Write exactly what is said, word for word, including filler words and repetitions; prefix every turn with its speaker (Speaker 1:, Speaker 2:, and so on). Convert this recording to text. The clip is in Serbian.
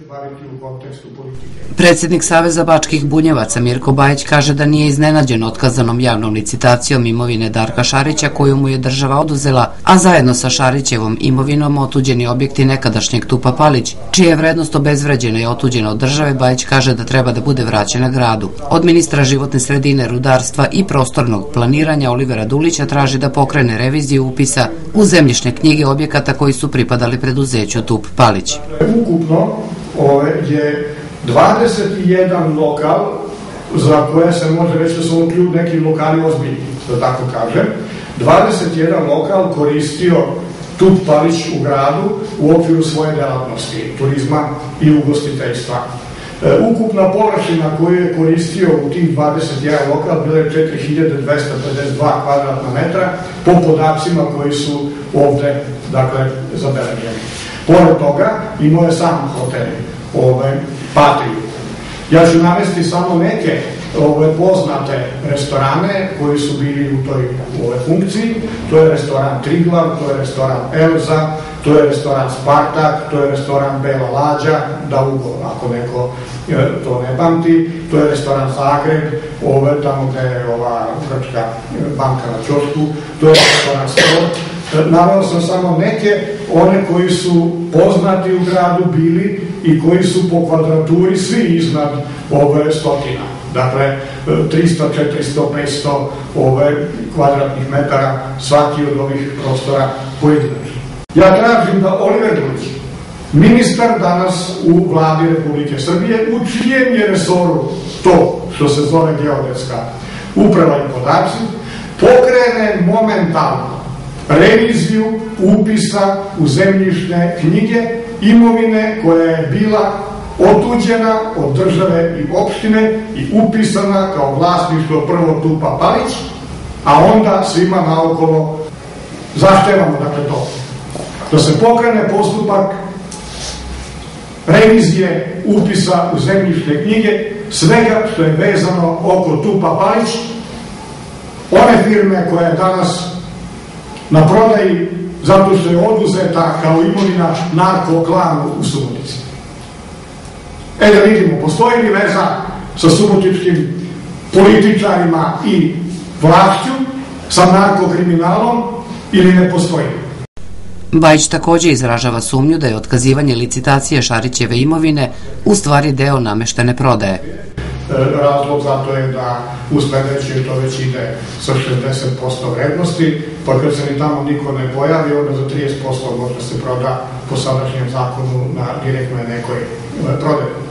Speaker 1: Predsednik Saveza bačkih bunjevaca Mirko Bajić kaže da nije iznenađen otkazanom javnom licitacijom imovine Darka Šarića koju mu je država oduzela, a zajedno sa Šarićevom imovinom otuđeni objekti nekadašnjeg Tupa Palić, čija je vrednost obezvređena i otuđena od države. Bajić kaže da treba da bude vraćena gradu. Od ministra životne sredine, rudarstva i prostornog planiranja Olivera Dulića traži da pokrene reviziju upisa u zemljišne knjige objekata koji su pripadali preduzeću Tup Palić.
Speaker 2: Ukupno je dvadeset jedan lokal za koje se može reći da su ključ neki lokali ozbiljni, da tako kažem. dvadeset jedan lokal koristio Tup Palić u gradu u okviru svoje delatnosti, turizma i ugostiteljstva. Ukupna površina koju je koristio u tih dvadeset jedan lokal bila je četiri hiljade dvesta pedeset dva kvadratna metra po podacima koji su ovde, dakle, zabeleženi. Pored toga imao je sam hotel, ove, Patriju. Ja ću navesti samo neke ove, poznate restorane koji su bili u toj ove, funkciji. To je restoran Triglav, to je restoran Elza, to je restoran Spartak, to je restoran Bela Lađa, da ugo, ako neko e, to ne pamti, to je restoran Zagreb, ove, tamo gde je ova grčka banka na Ćošku, to je restoran Sport. Naveo sam samo neke, one koji su poznati u gradu bili i koji su po kvadraturi svi iznad ove stotina. Dakle, tristo, četiristo, petsto ove kvadratnih metara svaki od ovih prostora pojedinačno. Ja tražim da Oliver Dulić, ministar danas u vladi Republike Srbije, u čijem je resoru to što se zove geodetska uprava i podaci, pokrene momentalno reviziju upisa u zemljišne knjige imovine koja je bila otuđena od države i opštine i upisana kao vlasništvo prvo Tupa Palić, a onda svima naokolo zahtevamo, dakle, to. Da se pokrene postupak revizije upisa u zemljišne knjige svega što je vezano oko Tupa Palić, one firme koja je danas na prodaji zato što je oduzeta kao imovina narko-klanu u Subotici. E da vidimo, postoji li veza sa subotičkim političarima i vlašću, sa narko-kriminalom ili ne postoji?
Speaker 1: Bajić takođe izražava sumnju da je otkazivanje licitacije Šarićeve imovine u stvari deo nameštene prodaje.
Speaker 2: Razlog zato je da u sledećoj to već ide sa šezdeset posto vrednosti, pa kad se ni tamo niko ne pojavi, onda za trideset posto možda se proda po sadašnjem zakonu na direktnoj nekoj prodaji.